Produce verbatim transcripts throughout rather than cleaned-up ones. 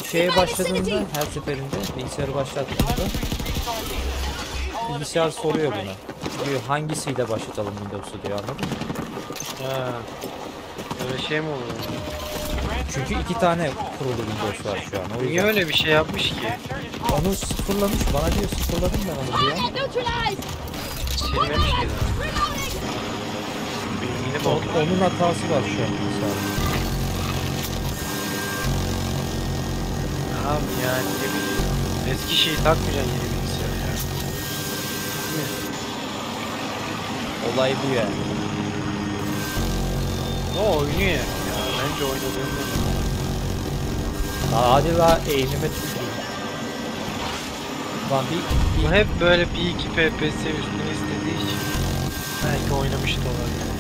şeye başladığında her seferinde bilgisayarı başlattığında bilgisayar soruyor buna. Diyor hangisiyle başlatalım Windows'u diyor, anladın mı? Ha. Öyle şey mi oluyor? Çünkü iki tane kurulu Windows var şu an. O Niye yüzden öyle bir şey yapmış ki? onu sıfırlamış. Bana diyor sıfırladım ben onu diyor. Silmemiş ki daha. Bilgini O, bozdu. onun hatası var şu an bilgisayarda. Abi yani ne bileyim. Eski şeyi takmayacaksın yeni bilgisayara ya. Olay bu yani. O oynuyor ya. Bence oynadığında. Daha hadi la eğimime tüküreyim. Lan bir, Bu hep böyle bir iki F P S üstüne istediği için belki oynamış da olabilir.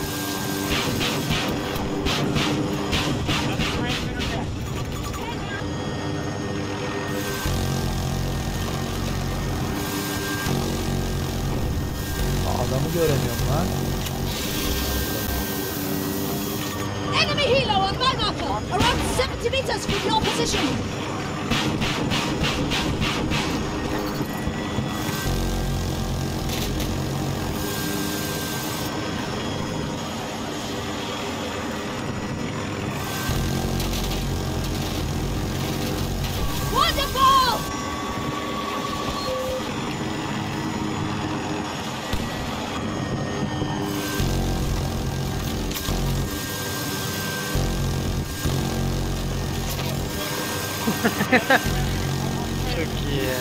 adamı göremiyorum lan. Enemy helo on my marker, around seventy meters from your position. Wonderful! Çok iyi ya.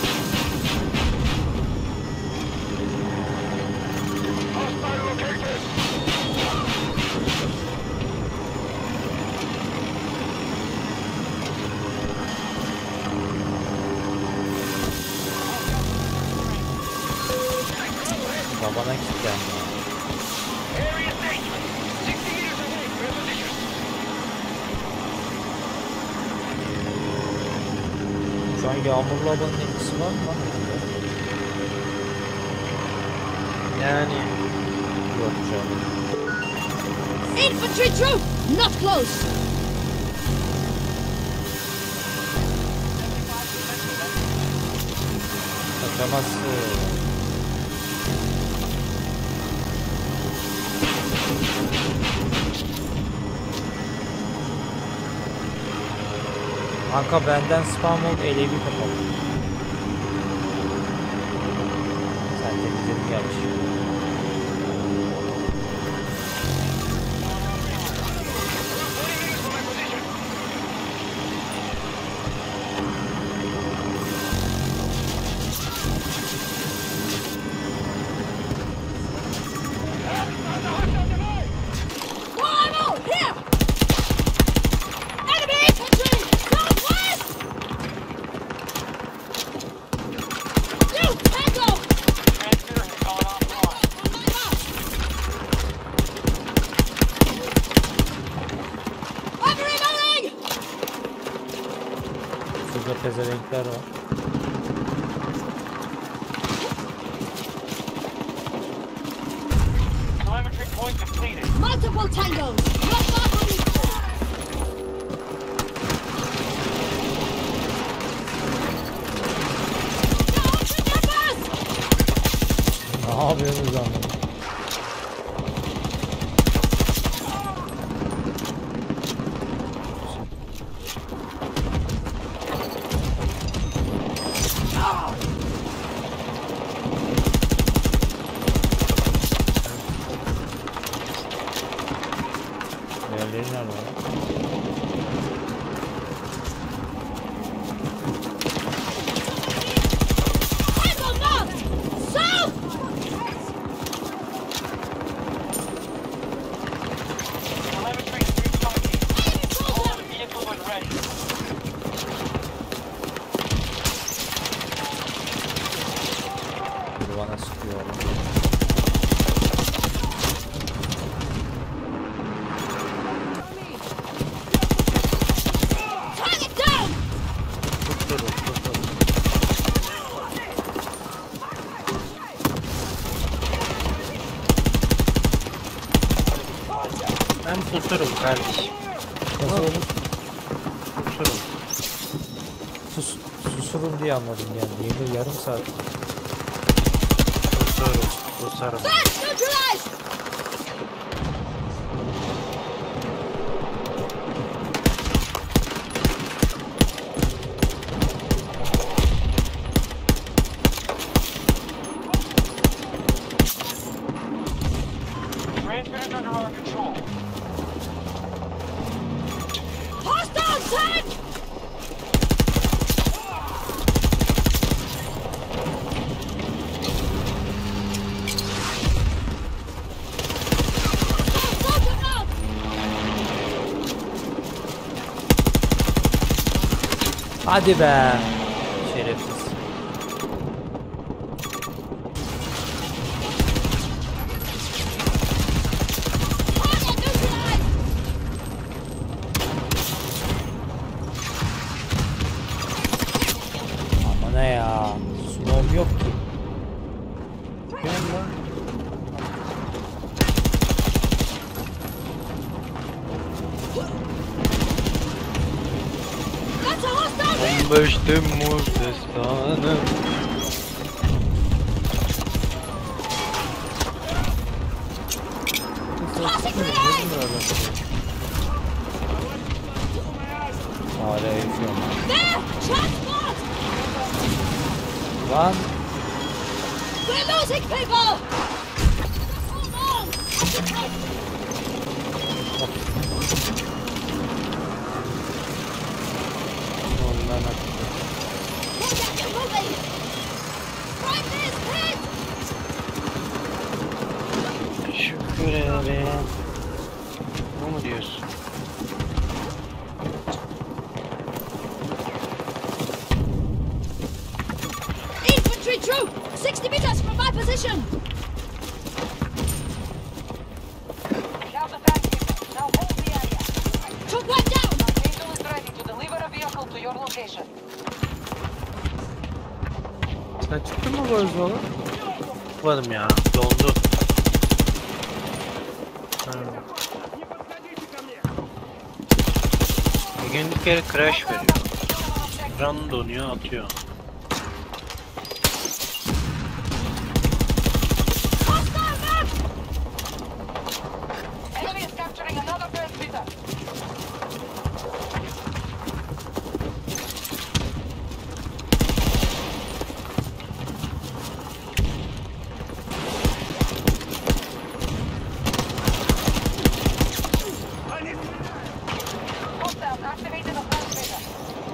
Babana kilitlendi. Şu an yağmurlu havanın etkisi var mı lan? Yani Yok canım. Infantry troop, not close. Kaçamazsın. Kanka benden spam ol, elevi kapalı. Sen temizledin gelmiş. One more, here! Enemy infantry, southwest! You tango! I'm reloading! Şurada pezevenkler var. Telemetry point completed. Multiple tangos, not far from me. Ne yapıyorsunuz lan? Diğerleri nerede lan? Tango marked! South! Telemetry recharging. Enemy soldier! All vehicle when ready. Biri bana sıkıyor oğlum. Target down! tutturun tutturun. Ben tuturum kardeşim. Nasıl olur? Tuturum. Sus, susurun diye anladım yani. Yeni yarım saat. Kusarım. Kusarım. Flash neutralized! Transmitters under our control. Hostile tank! Hostile Hadi be. Şerefsiz. target neutralized! Ama ne ya? Smoke yok ki. Gel lan. That's a hostile win! on beş Temmuz destanı. Tossing grenade! Hala yaşıyorum. There! Transport! Lan We're losing people! Hold on! ondan attı. Look at you moving! Right this, hit! Şükür ederim. Bu mu diyorsun? Infantry troop! sixty meters from my position! Count the fast units. Now hold the area. Troop one down! Angel is ready to deliver a vehicle to your location. Sen çıktın mı bu yola? Çıkmadım ya. Dondu. Ha. Bir gün bir kere crash veriyor. Ekran donuyor, atıyor. Hostile map! Enemy is capturing another transmitter. Hostiles activating the transmitter.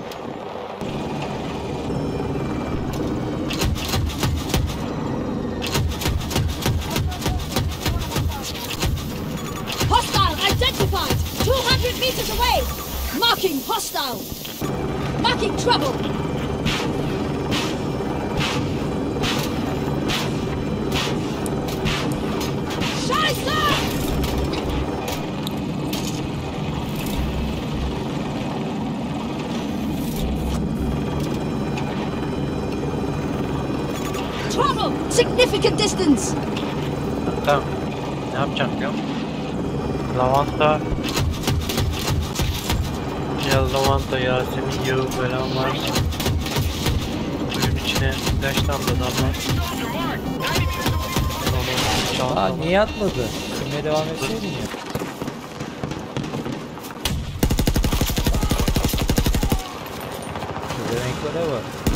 Hostile identified! two hundred meters away! Marking hostile! Marking trouble! Scheiße! Trouble! Significant distance! Tamam. Ne yapacağım biliyor musun? Lavanta. Ya lavanta, Yasemin yağı falan var. Suyun içine kaç tane de damlar. Onu Aa çalkala. niye atmadı? Şimdi devam etseydin ya. Şu renklere bak.